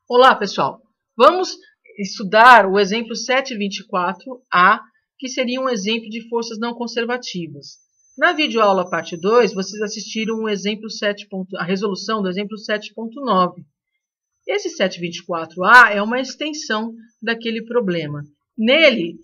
Olá, pessoal. Vamos estudar o exemplo 724A, que seria um exemplo de forças não conservativas. Na videoaula parte 2, vocês assistiram o exemplo 7. A resolução do exemplo 7.9. Esse 724A é uma extensão daquele problema. Nele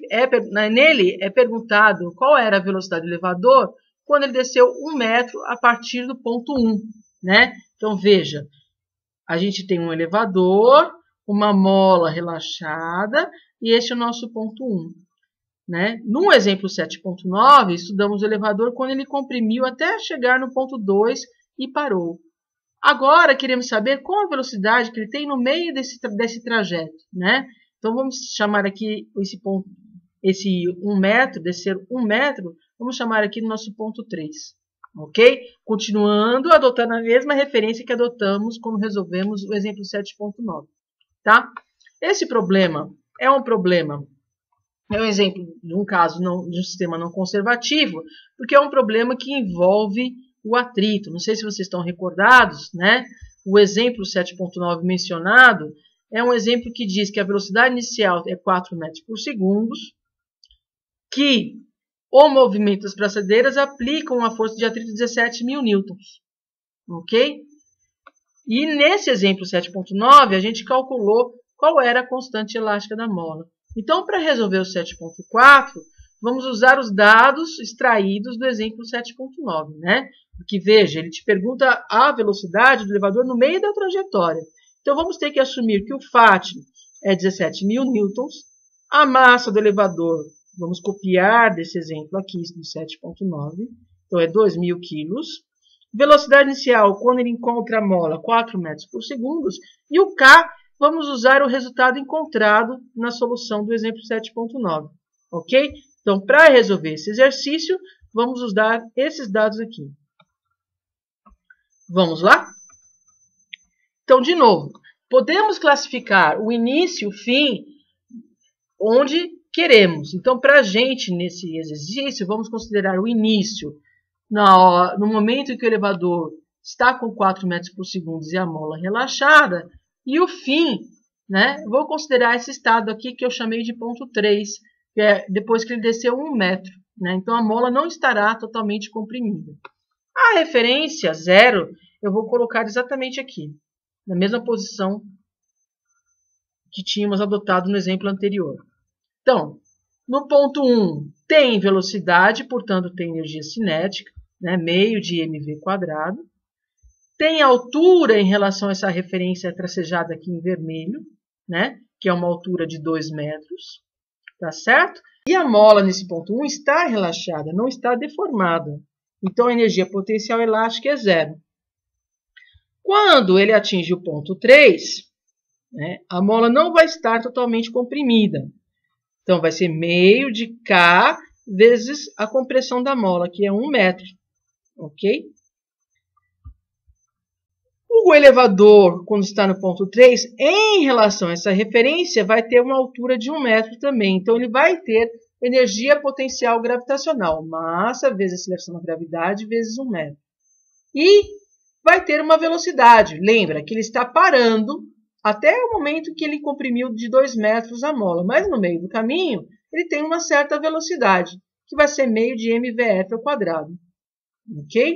é perguntado qual era a velocidade do elevador quando ele desceu 1 metro a partir do ponto 1, né? Então, veja. A gente tem um elevador, uma mola relaxada e este é o nosso ponto 1. Né? No exemplo 7.9, estudamos o elevador quando ele comprimiu até chegar no ponto 2 e parou. Agora, queremos saber qual a velocidade que ele tem no meio desse trajeto. Né? Então, vamos chamar aqui esse 1 metro, descer 1 metro, vamos chamar aqui no nosso ponto 3. Ok? Continuando, adotando a mesma referência que adotamos quando resolvemos o exemplo 7.9. Tá? Esse problema é um exemplo de um caso de um sistema não conservativo, porque é um problema que envolve o atrito. Não sei se vocês estão recordados, né? O exemplo 7.9 mencionado é um exemplo que diz que a velocidade inicial é 4 metros por segundo, que o movimento das braçadeiras aplica uma força de atrito de 17.000 newtons. Ok? E nesse exemplo 7.9, a gente calculou qual era a constante elástica da mola. Então, para resolver o 7.4, vamos usar os dados extraídos do exemplo 7.9. Né? Porque, veja, ele te pergunta a velocidade do elevador no meio da trajetória. Então, vamos ter que assumir que o FAT é 17.000 newtons, a massa do elevador, vamos copiar desse exemplo aqui, do 7.9. Então, é 2.000 quilos. Velocidade inicial, quando ele encontra a mola, 4 metros por segundo. E o K, vamos usar o resultado encontrado na solução do exemplo 7.9. Ok? Então, para resolver esse exercício, vamos usar esses dados aqui. Vamos lá? Então, de novo, podemos classificar o início e o fim onde queremos. Então, para a gente, nesse exercício, vamos considerar o início no momento em que o elevador está com 4 metros por segundo e a mola relaxada, e o fim, né? Vou considerar esse estado aqui que eu chamei de ponto 3, que é depois que ele desceu 1 metro. Né? Então, a mola não estará totalmente comprimida. A referência 0, eu vou colocar exatamente aqui, na mesma posição que tínhamos adotado no exemplo anterior. Então, no ponto 1 tem velocidade, portanto tem energia cinética, né, meio de mv². Tem altura em relação a essa referência tracejada aqui em vermelho, né, que é uma altura de 2 metros, tá certo? E a mola nesse ponto 1 está relaxada, não está deformada. Então a energia potencial elástica é 0. Quando ele atinge o ponto 3, né, a mola não vai estar totalmente comprimida. Então, vai ser meio de K vezes a compressão da mola, que é 1 metro. Ok? O elevador, quando está no ponto 3, em relação a essa referência, vai ter uma altura de 1 metro também. Então, ele vai ter energia potencial gravitacional. Massa vezes aceleração da gravidade vezes 1 metro. E vai ter uma velocidade. Lembra que ele está parando até o momento que ele comprimiu de 2 metros a mola. Mas no meio do caminho, ele tem uma certa velocidade, que vai ser meio de mvf². Ok?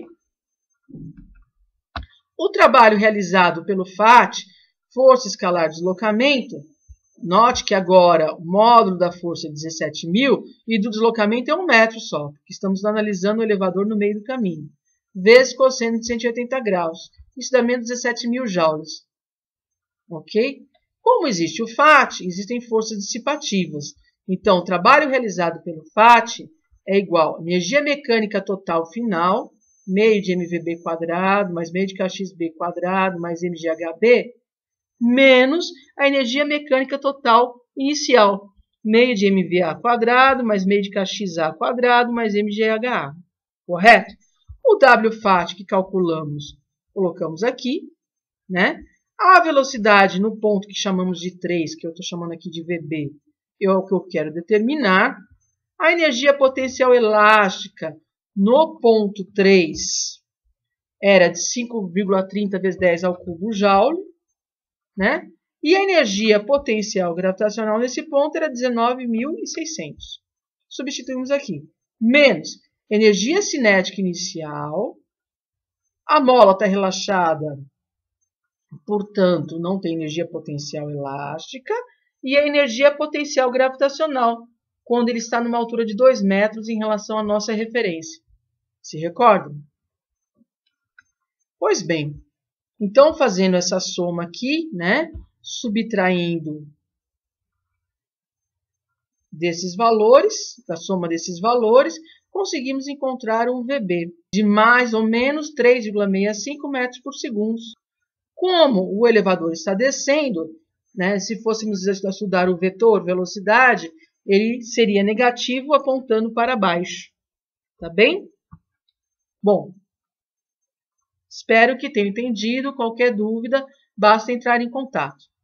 O trabalho realizado pelo FAT, força escalar deslocamento, note que agora o módulo da força é 17.000 e do deslocamento é 1 metro só, porque estamos analisando o elevador no meio do caminho, vezes cosseno de 180 graus. Isso dá menos 17.000 joules. Ok? Como existe o FAT, existem forças dissipativas. Então, o trabalho realizado pelo FAT é igual a energia mecânica total final, meio de mvb² mais meio de kxb² mais mghb, menos a energia mecânica total inicial, meio de mva² mais meio de kxa² mais mgha. Correto? O wFAT que calculamos, colocamos aqui, né? A velocidade no ponto que chamamos de 3, que eu estou chamando aqui de VB, é o que eu quero determinar. A energia potencial elástica no ponto 3 era de 5,30 vezes 10 ao cubo joule, né? E a energia potencial gravitacional nesse ponto era 19.600. Substituímos aqui. Menos energia cinética inicial. A mola está relaxada, portanto, não tem energia potencial elástica. E a energia potencial gravitacional, quando ele está numa altura de 2 metros em relação à nossa referência. Se recordam? Pois bem, então fazendo essa soma aqui, né, subtraindo desses valores, da soma desses valores, conseguimos encontrar um VB de mais ou menos 3,65 metros por segundo. Como o elevador está descendo, né, se fôssemos estudar o vetor velocidade, ele seria negativo apontando para baixo. Tá bem? Bom, espero que tenham entendido. Qualquer dúvida, basta entrar em contato.